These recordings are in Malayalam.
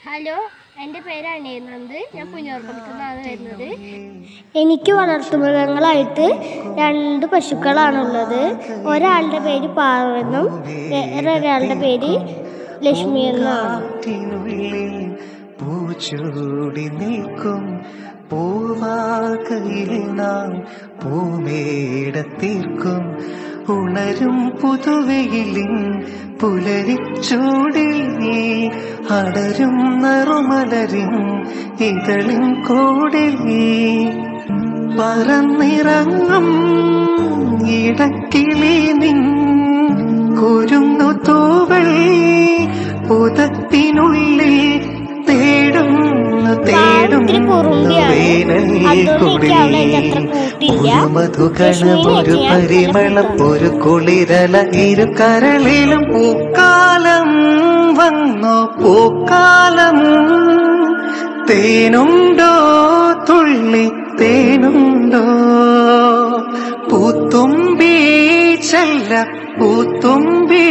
ഹലോ, എൻ്റെ പേര് അനേനന്ദ്. ഞാൻ പുന്നൂർക്കുളത്തുനിന്നാണ് വരുന്നത്. എനിക്ക് വളർത്തുമൃഗങ്ങളായിട്ട് 2 പശുക്കളാണുള്ളത്. ഒരാളുടെ പേര് പാർവെന്നും വേറൊരാളുടെ പേര് ലക്ഷ്മി എന്നാണ്. പൂച്ചൂടി നിൽക്കും പൂവാകയിൽ നാം പൂമേടത്തീർക്കും ഉണരും പുതുവെയിലിൻ പുലരിച്ചൂടിൽ അടരും നറുമലരിൻ ഇതളിൻ കൂടിൽ പറന്നിറങ്ങും ഇടക്കിളി നിൻ കുരുന്നു തൂവൽ പുതത്തിനുള്ളിൽ മധുകണമൊരു പരിമളം ഒരു കുളിരല ഇരു കരളിലും പൂക്കാലം വന്നോ പൂക്കാലം തേനുണ്ടോ തുള്ളി തേനുണ്ടോ പൂത്തുമ്പി ചെല്ല പൂത്തുമ്പി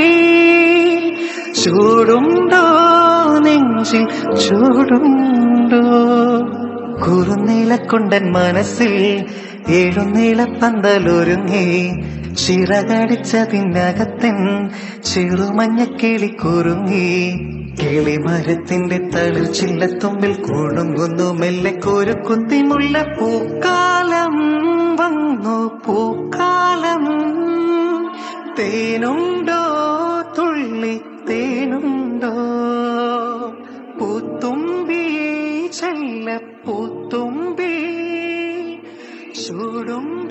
ചൂടുണ്ടോ നെഞ്ചിൽ ചൂടുണ്ടോ കുറുനീലക്കൊണ്ടൻ മനസ്സിൽ 7 നീളപ്പന്തലൊരുങ്ങി ചിറകടിച്ചതിനകത്തൻ ചെറുമഞ്ഞ കിളി കുറുങ്ങി കിളിമരത്തിന്റെ തളിർ ചില്ലത്തുമ്പിൽ കുടുങ്ങുന്നു മെല്ലെ കുരുക്കുത്തിമുള്ള പൂക്കാലം വന്നു പൂക്കാലം തേനുണ്ടോ തുള്ളി തേനുണ്ടോ പൂത്തുമ്പി ചെല്ല പൂത്തുമ്പി ചൂടും